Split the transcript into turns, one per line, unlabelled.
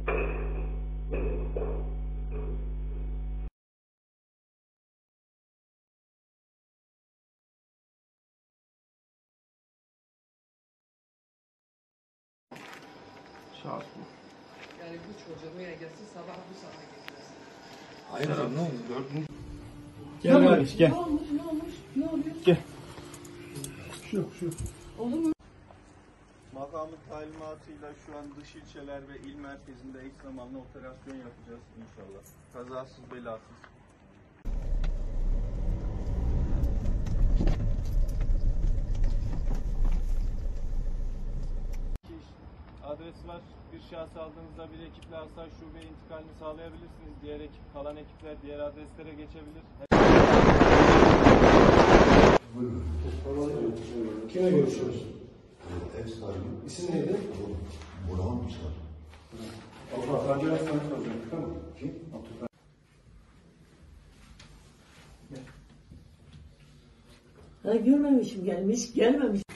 Şahs bu.
Yani bu çocuğu buraya gelsin sabah bu saate getirsin.
Hayır abi ne oldu? Gördün.
Gel kardeş gel.
Ne olmuş? Ne oluyor?
Gel. Şu.
Olur mu?
Makamın talimatıyla şu an dış ilçeler ve il merkezinde eş zamanlı operasyon yapacağız inşallah. Kazasız belasız. Adres var. Bir şahsı aldığınızda bir ekiple asayiş şube intikalini sağlayabilirsiniz. Diğer ekip, kalan ekipler diğer adreslere geçebilir.
Kime görüşüyoruz?
Ev sahibi.
İsim neydi?
Burhan Uçar.
Avukat biraz sana soracağım. Tamam.
Kim?
Avukat.
Ha, görmemişim gelmemiş.